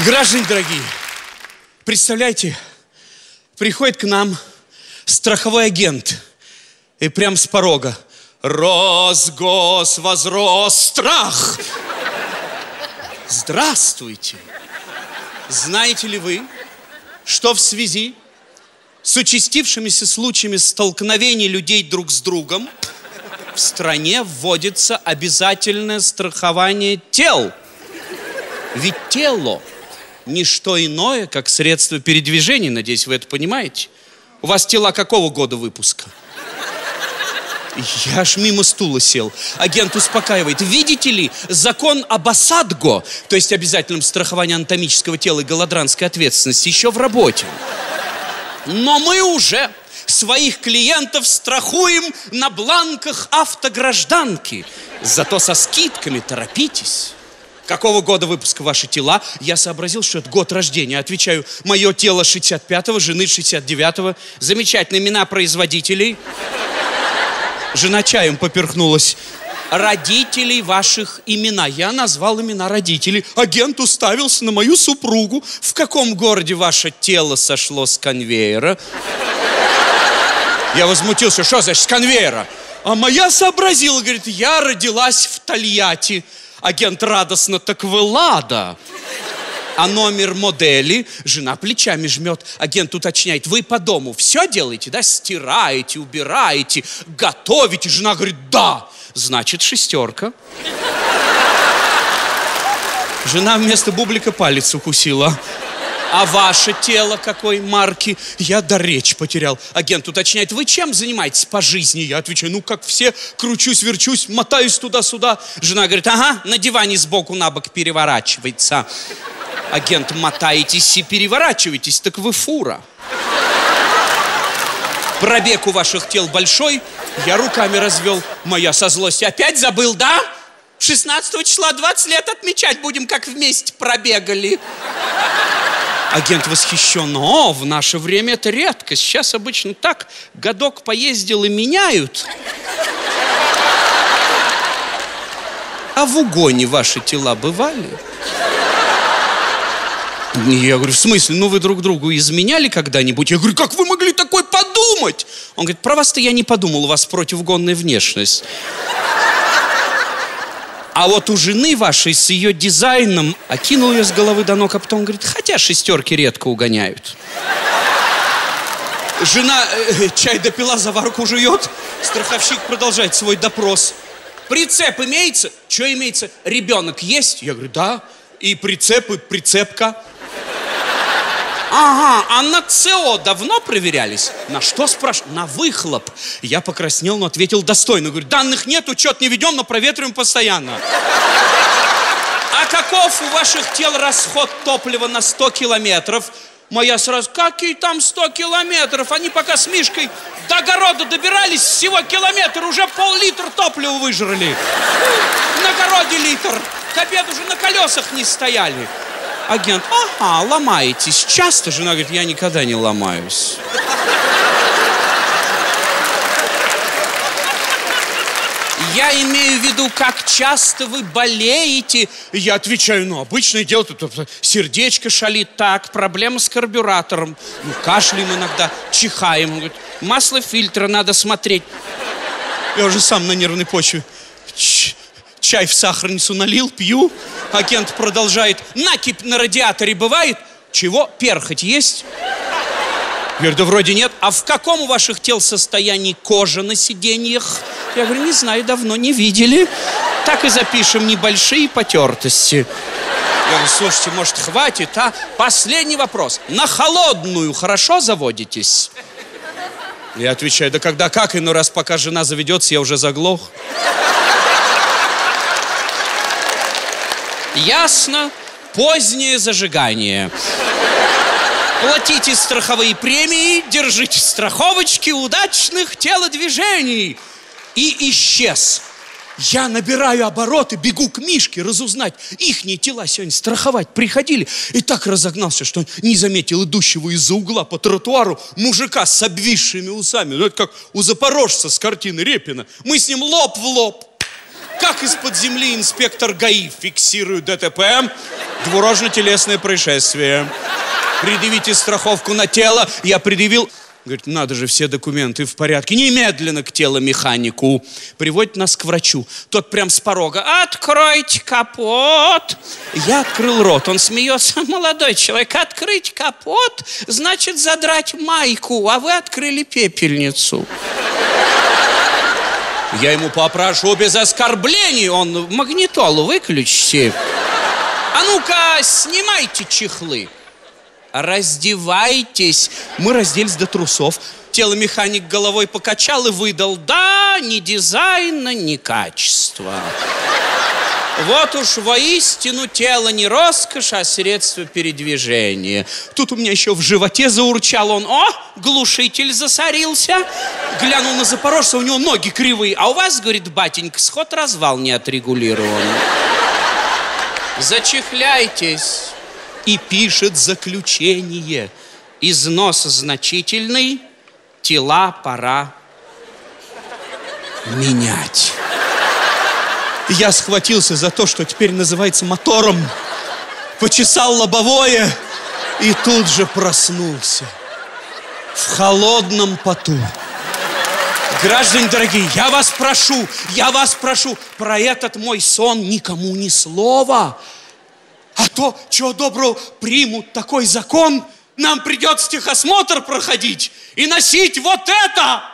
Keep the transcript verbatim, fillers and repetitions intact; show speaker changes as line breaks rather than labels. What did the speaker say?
Граждане дорогие, представляете, приходит к нам страховой агент и прям с порога: рос, гос, возрос страх. Здравствуйте. Знаете ли вы, что в связи с участившимися случаями столкновений людей друг с другом в стране вводится обязательное страхование тел? Ведь тело – не что иное, как средство передвижения. Надеюсь, вы это понимаете. У вас тела какого года выпуска? Я аж мимо стула сел. Агент успокаивает. Видите ли, закон об ОСАДГО, то есть обязательном страховании анатомического тела и голодранской ответственности, еще в работе. Но мы уже своих клиентов страхуем на бланках автогражданки. Зато со скидками торопитесь. Какого года выпуска ваши тела? Я сообразил, что это год рождения. Отвечаю: мое тело шестьдесят пятого, жены шестьдесят девятого. Замечательные имена производителей. Жена чаем поперхнулась. Родителей ваших имена. Я назвал имена родителей. Агент уставился на мою супругу. В каком городе ваше тело сошло с конвейера? Я возмутился. Что значит с конвейера? А моя сообразила, говорит: я родилась в Тольятти. Агент радостно: так вы Лада. А номер модели? Жена плечами жмет. Агент уточняет: вы по дому все делаете, да? Стираете, убираете, готовите? Жена говорит: да. Значит, шестерка. Жена вместо бублика палец укусила. А ваше тело какой марки? Я до речи потерял. Агент уточняет: вы чем занимаетесь по жизни? Я отвечаю: ну, как все, кручусь, верчусь, мотаюсь туда-сюда. Жена говорит: ага, на диване сбоку на бок переворачивается. Агент: мотаетесь и переворачиваетесь, так вы фура. Пробег у ваших тел большой? Я руками развел. Моя со злости: опять забыл, да? шестнадцатого числа двадцать лет отмечать будем, как вместе пробегали. Агент восхищен: о, в наше время это редко. Сейчас обычно так, годок поездил и меняют. А в угоне ваши тела бывали? Я говорю: в смысле? Ну вы друг другу изменяли когда-нибудь? Я говорю: как вы могли такое подумать? Он говорит: про вас-то я не подумал, у вас противугонная внешность. А вот у жены вашей с ее дизайном окинул ее с головы до ног, а потом говорит: хотя шестерки редко угоняют. Жена э, чай допила, заварку жует. Страховщик продолжает свой допрос. Прицеп имеется? Что имеется? Ребенок есть? Я говорю: да. И прицеп, и прицепка. Ага, а на ЦО давно проверялись? На что, спрашиваю? На выхлоп. Я покраснел, но ответил достойно. Говорю: данных нет, учет не ведем, но проветриваем постоянно. А каков у ваших тел расход топлива на сто километров? Моя сразу: какие там сто километров? Они пока с Мишкой до огорода добирались, всего километр, уже пол-литра топлива выжрали. На огороде литр. К обеду уже на колесах не стояли. Агент: ага, ломаетесь. Часто? Жена говорит: я никогда не ломаюсь. Я имею в виду, как часто вы болеете. Я отвечаю: ну, обычное дело, тут сердечко шалит, так, проблема с карбюратором. Ну, кашляем иногда, чихаем. Он говорит: масло фильтра надо смотреть. Я уже сам на нервной почве. Ч чай в сахарницу налил, пью. Агент продолжает: накипь на радиаторе бывает? Чего? Перхоть есть? Я говорю: да вроде нет. А в каком у ваших тел состоянии кожа на сиденьях? Я говорю: не знаю, давно не видели. Так и запишем: небольшие потертости. Я говорю: слушайте, может, хватит, а? Последний вопрос. На холодную хорошо заводитесь? Я отвечаю: да когда как, иной раз, пока жена заведется, я уже заглох. Ясно. Позднее зажигание. Платите страховые премии, держите страховочки, удачных телодвижений. И исчез. Я набираю обороты, бегу к Мишке разузнать. Ихние тела сегодня страховать приходили. И так разогнался, что не заметил идущего из-за угла по тротуару мужика с обвисшими усами. Ну, это как у запорожца с картины Репина. Мы с ним лоб в лоб. Как из-под земли инспектор ГАИ фиксирует ДТП. Двурожно-телесное происшествие. Предъявите страховку на тело. Я предъявил. Говорит, надо же, все документы в порядке. Немедленно к теломеханику. Приводит нас к врачу. Тот прям с порога. Откройте капот. Я открыл рот. Он смеется. Молодой человек, открыть капот значит задрать майку, а вы открыли пепельницу. Я ему попрошу без оскорблений. Он магнитолу выключите. А ну-ка, снимайте чехлы. Раздевайтесь. Мы разделись до трусов. Теломеханик головой покачал и выдал. Да, ни дизайна, ни качества. Вот уж воистину тело не роскошь, а средство передвижения. Тут у меня еще в животе заурчал он. О, глушитель засорился. Глянул на запорожца, у него ноги кривые. А у вас, говорит, батенька, сход-развал не отрегулирован. Зачехляйтесь. И пишет заключение. Износ значительный, тела пора менять. Я схватился за то, что теперь называется мотором, почесал лобовое и тут же проснулся в холодном поту. Граждане дорогие, я вас прошу, я вас прошу, про этот мой сон никому ни слова. А то, чего доброго, примут такой закон, нам придется техосмотр проходить и носить вот это!